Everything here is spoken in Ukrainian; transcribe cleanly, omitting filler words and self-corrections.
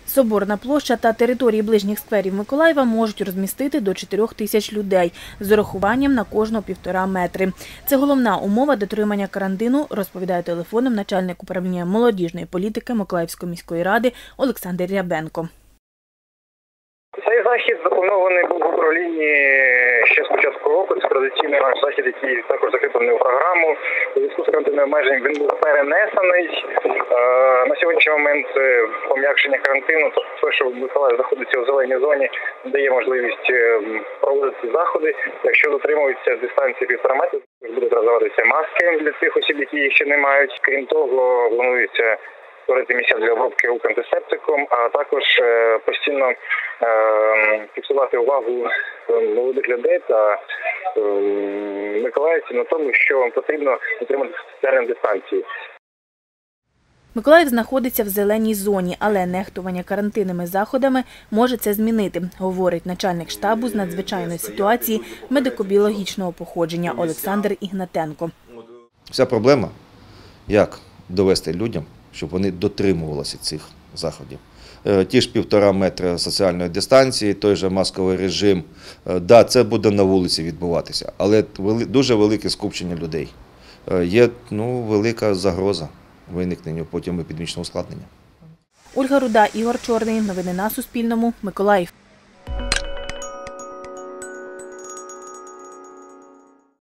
Соборна площа та території ближніх скверів Миколаєва можуть розмістити до 4 тисяч людей з урахуванням на кожного 1,5 метри. Це головна умова дотримання карантину, розповідає телефоном начальник управління молодіжної політики Миколаївської міської ради Олександр Рябенко. Цей захід запланований був в управлінні ще з початку року. Це традиційний наш захід, який також закріплений у програму. У зв'язку з карантинним обмеженням він був перенесений. На сьогоднішній момент пом'якшення карантину, тобто те, що Миколаїв знаходиться у зеленій зоні, дає можливість проводити заходи. Якщо дотримуються дистанції 1,5 метра, будуть роздаватися маски для тих осіб, які їх ще не мають. Крім того, планується створити місця для обробки рук антисептиком, а також постійно фіксувати увагу молодих людей та миколаївців на тому, що потрібно дотримати соціальної дистанції. Миколаїв знаходиться в зеленій зоні, але нехтування карантинними заходами може це змінити, говорить начальник штабу з надзвичайної ситуації медико-біологічного походження Олександр Ігнатенко. Вся проблема, як довести людям, щоб вони дотримувалися цих заходів. Ті ж 1,5 метра соціальної дистанції, той же масковий режим. Да, це буде на вулиці відбуватися, але дуже велике скупчення людей. Є велика загроза виникнення потім епідемічного ускладнення. Ольга Руда, Ігор Чорний. Новини на Суспільному. Миколаїв.